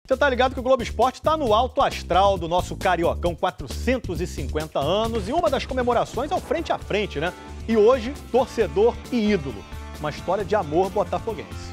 Você tá ligado que o Globo Esporte tá no alto astral do nosso Cariocão, 450 anos, e uma das comemorações é o frente a frente, né? E hoje, torcedor e ídolo. Uma história de amor botafoguense.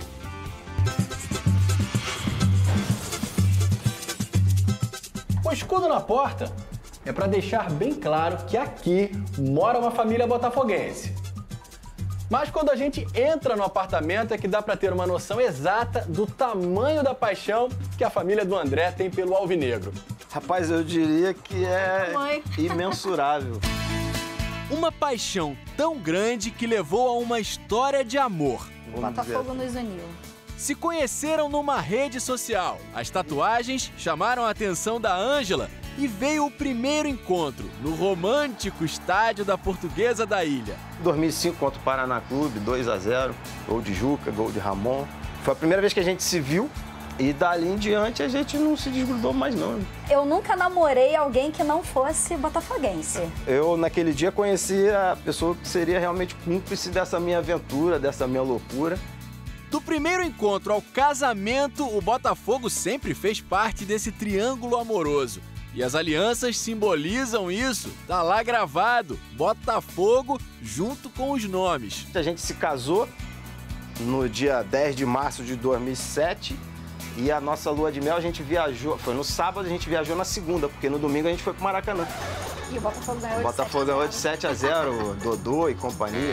O escudo na porta é para deixar bem claro que aqui mora uma família botafoguense. Mas quando a gente entra no apartamento é que dá para ter uma noção exata do tamanho da paixão que a família do André tem pelo alvinegro. Rapaz, eu diria que é imensurável. Uma paixão tão grande que levou a uma história de amor. Botafogo nos uniu. Se conheceram numa rede social. As tatuagens chamaram a atenção da Ângela e veio o primeiro encontro no romântico estádio da Portuguesa da Ilha. 2005 contra o Paraná Clube, 2-0, gol de Juca, gol de Ramon. Foi a primeira vez que a gente se viu e dali em diante a gente não se desgrudou mais não. Eu nunca namorei alguém que não fosse botafoguense. Eu naquele dia conheci a pessoa que seria realmente cúmplice dessa minha aventura, dessa minha loucura. Do primeiro encontro ao casamento, o Botafogo sempre fez parte desse triângulo amoroso. E as alianças simbolizam isso. Tá lá gravado, Botafogo junto com os nomes. A gente se casou no dia 10 de março de 2007 e a nossa lua de mel a gente viajou, foi no sábado, a gente viajou na segunda, porque no domingo a gente foi pro Maracanã. E o Botafogo ganhou de 7-0. O Botafogo ganhou de 7-0, Dodô e companhia.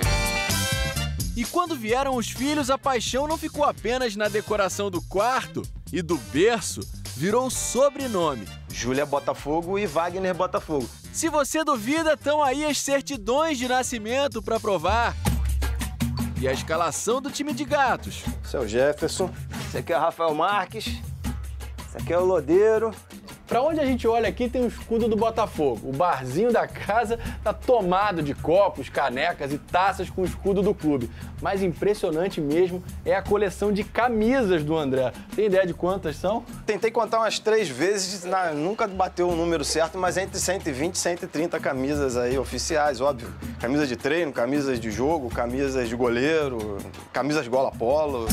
E quando vieram os filhos, a paixão não ficou apenas na decoração do quarto e do berço, virou sobrenome. Júlia Botafogo e Wagner Botafogo. Se você duvida, estão aí as certidões de nascimento para provar. E a escalação do time de gatos. Esse é o Jefferson, esse aqui é o Rafael Marques, esse aqui é o Lodeiro. Para onde a gente olha aqui tem o escudo do Botafogo. O barzinho da casa tá tomado de copos, canecas e taças com o escudo do clube. Mas impressionante mesmo é a coleção de camisas do André. Tem ideia de quantas são? Tentei contar umas 3 vezes, nunca bateu o número certo, mas entre 120 e 130 camisas aí oficiais, óbvio. Camisas de treino, camisas de jogo, camisas de goleiro, camisas gola polo.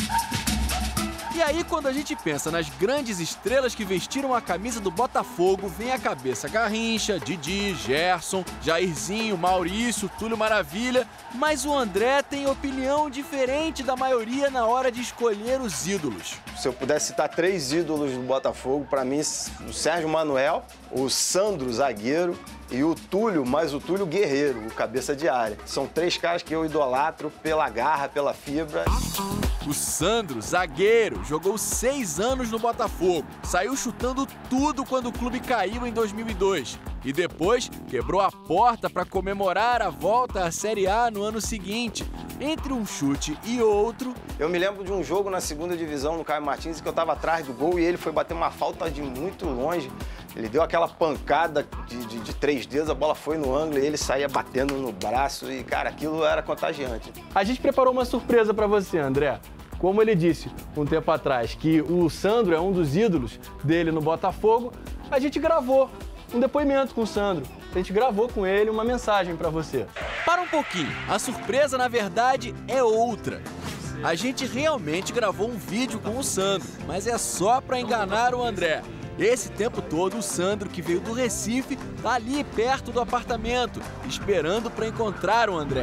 E aí, quando a gente pensa nas grandes estrelas que vestiram a camisa do Botafogo, vem à cabeça Garrincha, Didi, Gerson, Jairzinho, Maurício, Túlio Maravilha. Mas o André tem opinião diferente da maioria na hora de escolher os ídolos. Se eu pudesse citar 3 ídolos do Botafogo, para mim, o Sérgio Manuel, o Sandro, zagueiro, e o Túlio, mas o Túlio guerreiro, o cabeça de área. São 3 caras que eu idolatro pela garra, pela fibra. O Sandro, zagueiro, jogou 6 anos no Botafogo. Saiu chutando tudo quando o clube caiu em 2002. E depois quebrou a porta para comemorar a volta à Série A no ano seguinte. Entre um chute e outro... Eu me lembro de um jogo na 2ª divisão no Caio Martins que eu estava atrás do gol e ele foi bater uma falta de muito longe. Ele deu aquela pancada de 3 dedos, a bola foi no ângulo e ele saía batendo no braço e, cara, aquilo era contagiante. A gente preparou uma surpresa para você, André. Como ele disse um tempo atrás que o Sandro é um dos ídolos dele no Botafogo, a gente gravou um depoimento com o Sandro. A gente gravou com ele uma mensagem para você. Para um pouquinho, a surpresa na verdade é outra. A gente realmente gravou um vídeo com o Sandro, mas é só para enganar o André. Esse tempo todo, o Sandro, que veio do Recife, tá ali perto do apartamento, esperando para encontrar o André.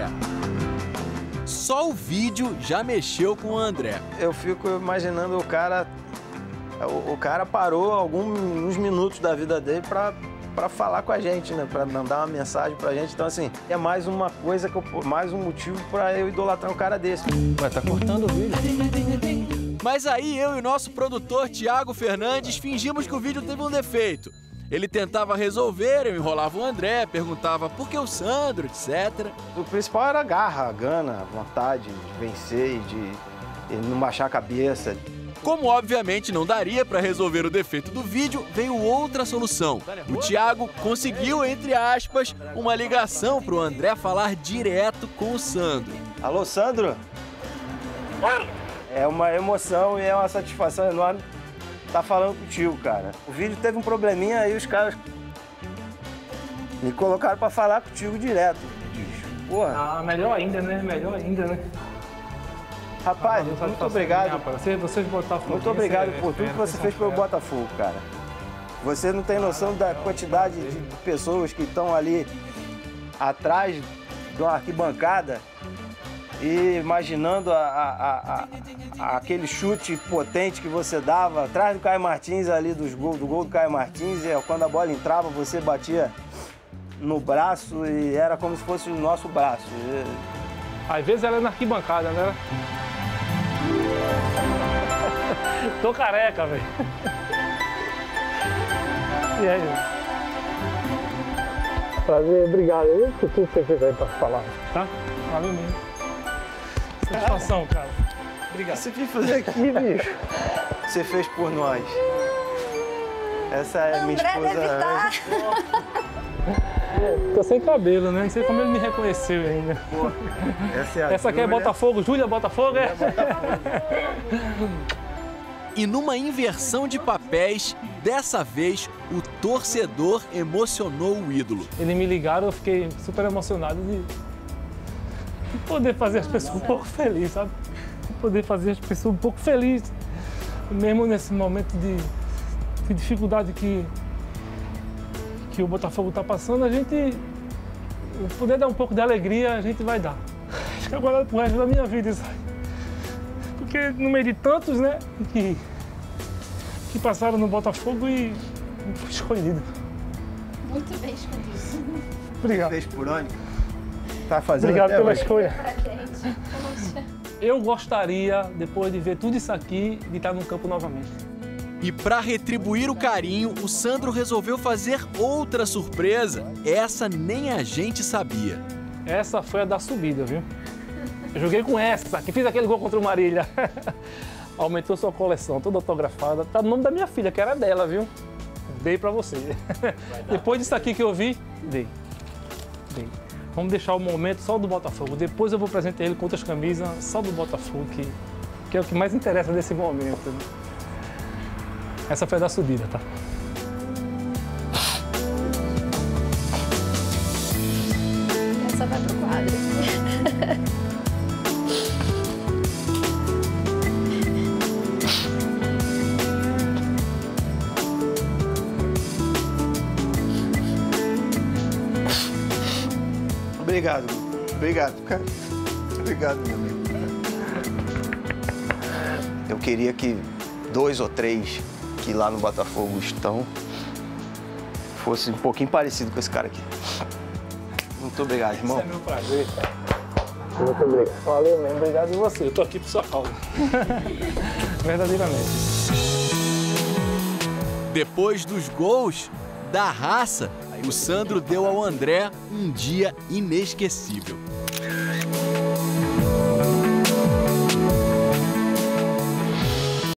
Só o vídeo já mexeu com o André. Eu fico imaginando o cara parou alguns minutos da vida dele para falar com a gente, né? Para mandar uma mensagem pra gente. Então, assim, é mais uma coisa, mais um motivo para eu idolatrar um cara desse. Vai tá cortando o vídeo. Mas aí eu e o nosso produtor Thiago Fernandes fingimos que o vídeo teve um defeito. Ele tentava resolver, eu enrolava o André, perguntava por que o Sandro, etc. O principal era a garra, a gana, a vontade de vencer e de não baixar a cabeça. Como obviamente não daria para resolver o defeito do vídeo, veio outra solução. O Thiago conseguiu, entre aspas, uma ligação para o André falar direto com o Sandro. Alô, Sandro? Oi. É uma emoção e é uma satisfação enorme estar falando contigo, cara. O vídeo teve um probleminha aí, os caras me colocaram para falar contigo direto. Porra. Ah, melhor ainda, né? Melhor ainda, né? Rapaz, muito obrigado. Vocês Botafogo. Muito obrigado por tudo que você fez pelo Botafogo, cara. Você não tem noção da quantidade de pessoas que estão ali atrás de uma arquibancada e imaginando aquele chute potente que você dava atrás do Caio Martins ali, do gol do Caio Martins, e quando a bola entrava você batia no braço e era como se fosse o nosso braço. Às vezes ela é na arquibancada, né? Tô careca, velho. E aí? Prazer, obrigado por tudo que você fez aí pra falar, tá? Valeu mesmo. Satisfação, cara. Obrigado. Você veio fazer aqui, bicho. Você fez por nós. Essa é minha esposa. Tô sem cabelo, né? Não sei como ele me reconheceu ainda. Pô, essa aqui é Botafogo, Júlia Botafogo, é? E numa inversão de papéis, dessa vez o torcedor emocionou o ídolo. Eles me ligaram, eu fiquei super emocionado de poder fazer as pessoas um pouco felizes, sabe? De poder fazer as pessoas um pouco felizes. Mesmo nesse momento de dificuldade que o Botafogo está passando, a gente poder dar um pouco de alegria, a gente vai dar. Acho que agora pro resto da minha vida, sabe? Porque no meio de tantos, né, que passaram no Botafogo e fui escolhido. Muito bem escolhido. Obrigado. Fez por onde? Tá fazendo. Obrigado pela hoje. escolha. Pra gente. Poxa. Eu gostaria, depois de ver tudo isso aqui, de estar no campo novamente. E para retribuir o carinho, o Sandro resolveu fazer outra surpresa. Essa nem a gente sabia. Essa foi a da subida, viu? Eu joguei com essa, que fiz aquele gol contra o Marília. Aumentou sua coleção, toda autografada. Tá no nome da minha filha, que era dela, viu? Dei pra você. Depois disso aqui que eu vi, dei. Vamos deixar o momento só do Botafogo. Depois eu vou apresentar ele com outras camisas só do Botafogo, que é o que mais interessa nesse momento. Né? Essa foi a da subida, tá? Essa vai pro quadro. Obrigado, cara. Obrigado, meu amigo. Eu queria que 2 ou 3 que lá no Botafogo estão fosse um pouquinho parecido com esse cara aqui. Muito obrigado, irmão. Esse é meu prazer. Muito obrigado. Valeu mesmo, obrigado a você. Eu tô aqui por sua causa. Verdadeiramente. Depois dos gols, da raça, o Sandro deu ao André um dia inesquecível.